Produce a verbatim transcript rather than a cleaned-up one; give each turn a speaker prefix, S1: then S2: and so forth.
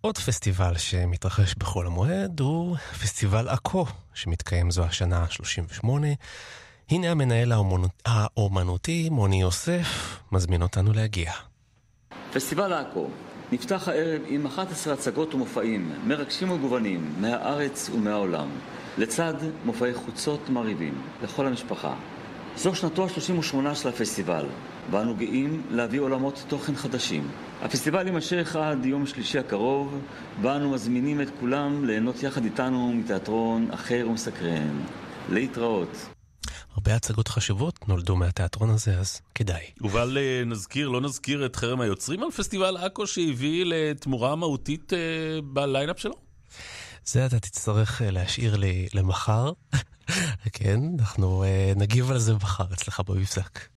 S1: עוד פסטיבל שמתרחש בחול המועד הוא פסטיבל עכו, שמתקיים זו השנה ה-שלושים ושמונה. הנה המנהל האומנות... האומנותי, מוני יוסף, מזמין אותנו להגיע.
S2: פסטיבל עכו נפתח הערב עם אחת עשרה הצגות ומופעים מרגשים ומגוונים מהארץ ומהעולם, לצד מופעי חוצות מרהיבים לכל המשפחה. זו שנתו ה-שלושים ושמונה של הפסטיבל, ואנו גאים להביא עולמות תוכן חדשים. הפסטיבל יימשך עד יום שלישי הקרוב, ואנו מזמינים את כולם ליהנות יחד איתנו מתיאטרון אחר ומסקרן. להתראות.
S1: הרבה הצגות חשובות נולדו מהתיאטרון הזה, אז כדאי.
S3: אבל נזכיר, לא נזכיר את חרם היוצרים על פסטיבל עכו שהביא לתמורה מהותית בליינאפ שלו?
S1: זה אתה תצטרך להשאיר לי למחר. כן, אנחנו נגיב על זה מחר אצלך במבזק.